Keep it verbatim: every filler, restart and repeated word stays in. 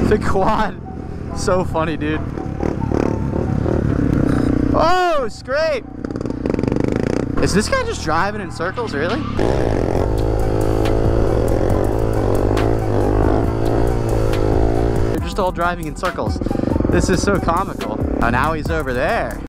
The quad. So funny, dude. Oh, scrape. Is this guy just driving in circles, really? They're just all driving in circles. This is so comical. Oh, now he's over there.